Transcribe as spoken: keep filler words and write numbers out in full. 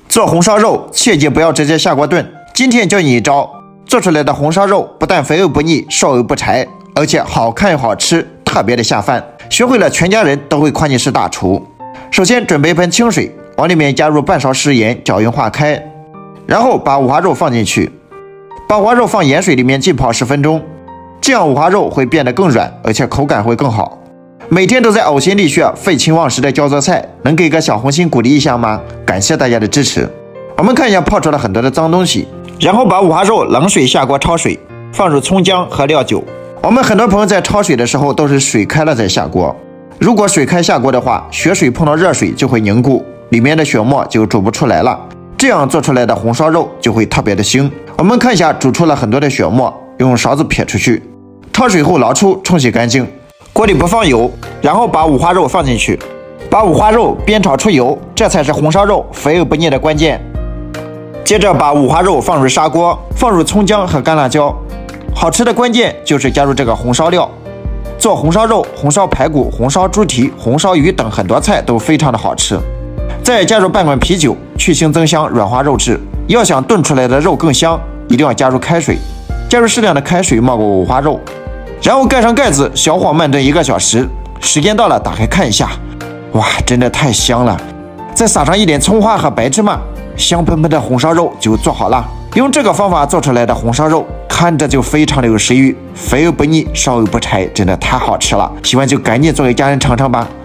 做红烧肉切记不要直接下锅炖。今天教你一招，做出来的红烧肉不但肥而不腻，瘦而不柴，而且好看又好吃，特别的下饭。学会了，全家人都会夸你是大厨。首先准备一盆清水，往里面加入半勺食盐，搅匀化开，然后把五花肉放进去，把五花肉放盐水里面浸泡十分钟，这样五花肉会变得更软，而且口感会更好。每天都在呕心沥血、废寝忘食的教做菜，能给个小红心鼓励一下吗？感谢大家的支持。我们看一下泡出了很多的脏东西，然后把五花肉冷水下锅焯水，放入葱姜和料酒。我们很多朋友在焯水的时候都是水开了再下锅，如果水开下锅的话，血水碰到热水就会凝固，里面的血沫就煮不出来了，这样做出来的红烧肉就会特别的腥。我们看一下煮出了很多的血沫，用勺子撇出去，焯水后捞出，冲洗干净。锅里不放油，然后把五花肉放进去，把五花肉煸炒出油，这才是红烧肉肥而不腻的关键。接着把五花肉放入砂锅，放入葱姜和干辣椒。好吃的关键就是加入这个红烧料。做红烧肉、红烧排骨、红烧猪蹄、红烧鱼等很多菜都非常的好吃。再加入半罐啤酒，去腥增香，软化肉质。要想炖出来的肉更香，一定要加入开水，加入适量的开水冒过五花肉，然后盖上盖子，小火慢炖一个小时。时间到了，打开看一下，哇，真的太香了！再撒上一点葱花和白芝麻，香喷喷的红烧肉就做好了。用这个方法做出来的红烧肉，看着就非常的有食欲，肥而不腻，烧而不柴，真的太好吃了。喜欢就赶紧做给家人尝尝吧。